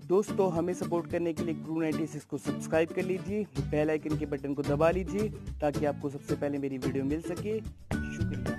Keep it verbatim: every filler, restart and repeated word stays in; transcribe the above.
दोस्तों हमें सपोर्ट करने के लिए क्रू नाइंटी सिक्स को सब्सक्राइब कर लीजिए, बेल आइकन के बटन को दबा लीजिए ताकि आपको सबसे पहले मेरी वीडियो मिल सके। शुक्रिया।